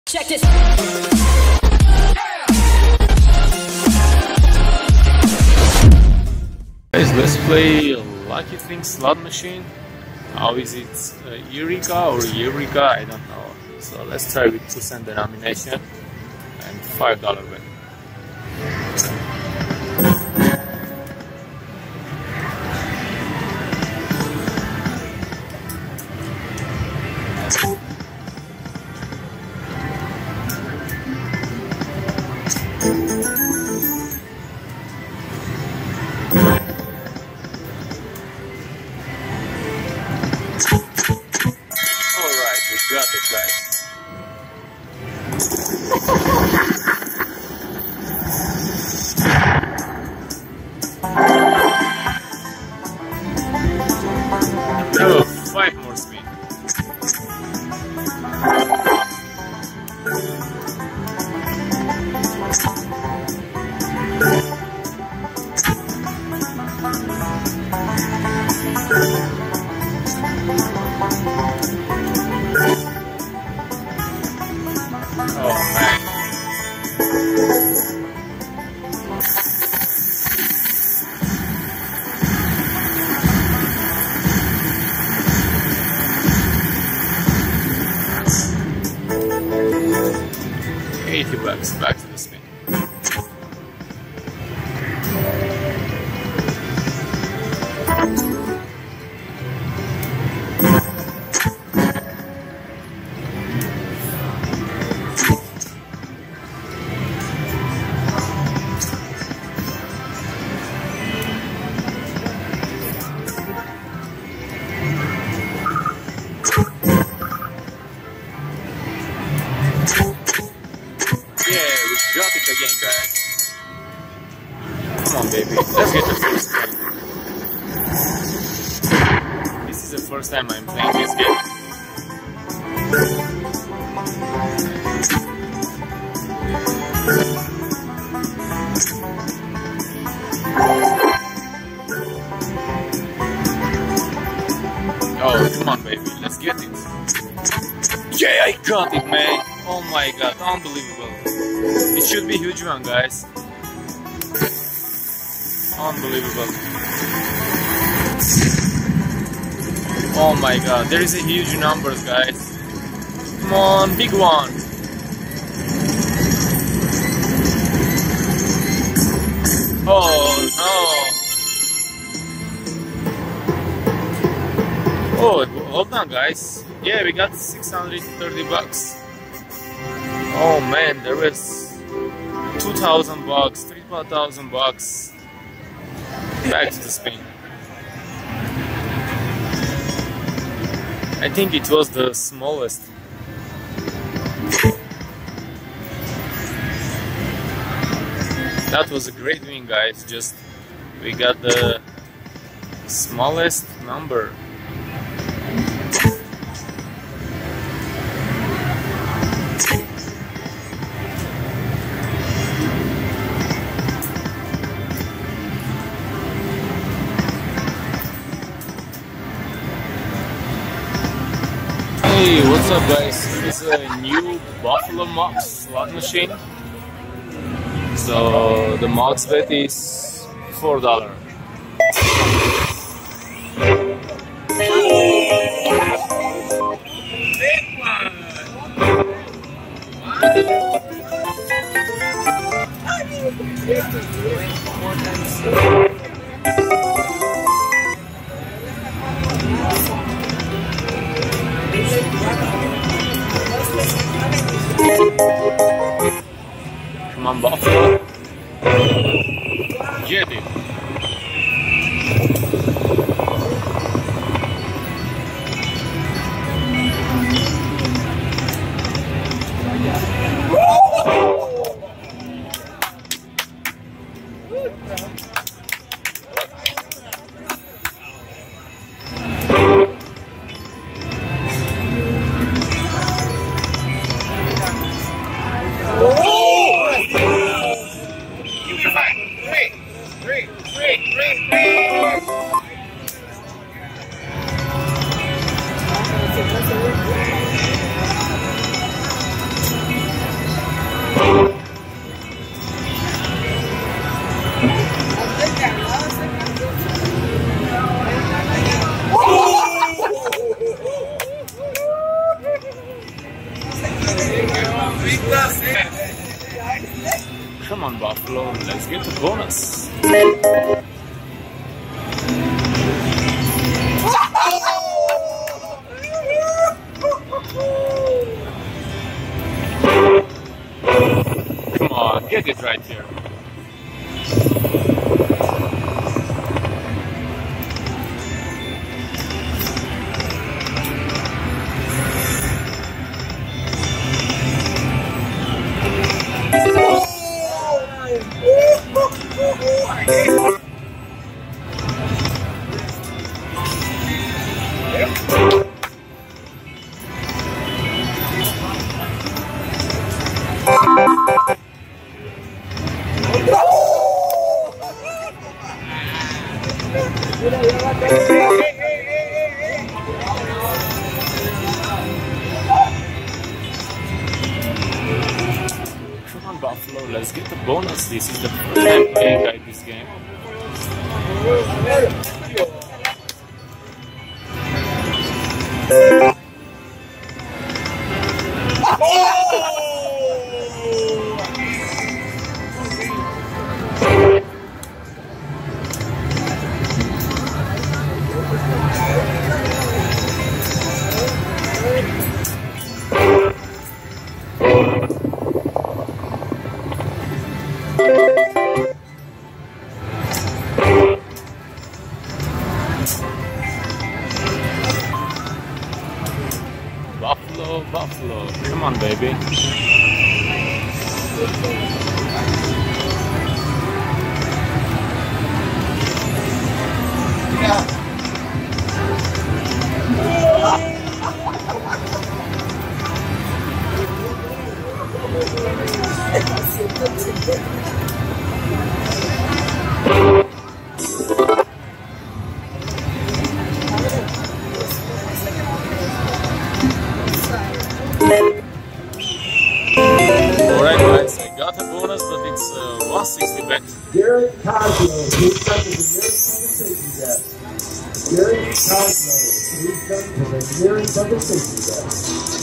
Check this. Guys, let's play Lucky Thing slot machine. How is it? EUREKA or EUREKA? I don't know. So let's try with 2-cent denomination and $5 win. Alright, we got it, guys. Oh, 5 more spin. Oh man. $80 back to the spin. Yeah, we got it again, guys. Come on, baby. Let's get the first one. This is the first time I'm playing this game. Oh, come on, baby. Let's get it. Yeah, I got it, man. Oh my god, unbelievable. It should be a huge one, guys. Unbelievable. Oh my god, there is a huge numbers, guys. Come on, big one. Oh no. Oh, hold on, guys. Yeah, we got $630. Oh man, there was $2,000, $3,000. Back to the spin. I think it was the smallest. That was a great win, guys. Just we got the smallest number. Hey, what's up, guys? This is a new Buaffalo Max slot machine. So the max bet is $4. Come on, Buffalo. Get it. Come on, Buffalo, let's get the bonus. Come on, get it right here. Come on, Buffalo, let's get the bonus. This is the first time playing this game. Buffalo, Buffalo, come on, baby. Alright guys, I got a bonus, but it's 160 back. Garrett Cosmo, please come to the nearest public safety desk. Garrett Cosmo, please come to the nearest public safety desk.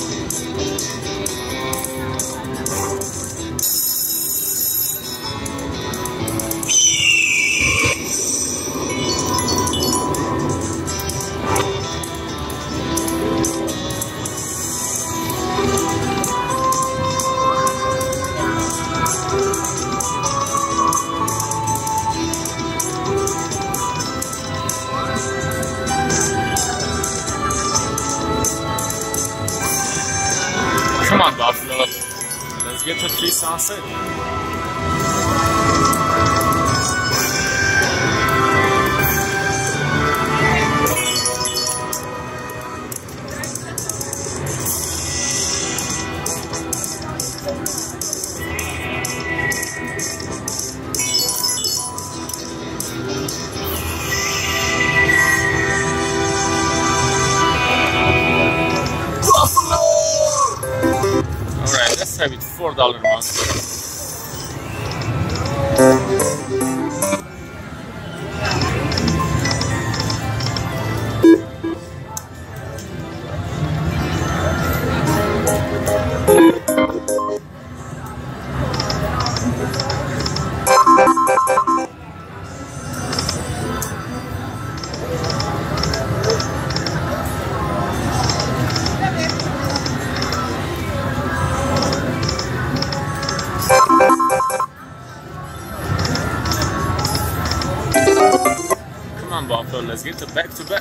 Come on, Buffalo. Let's get the tree sunset. Alright, let's have it $4 month. Come on, Buffalo, let's get the back-to-back.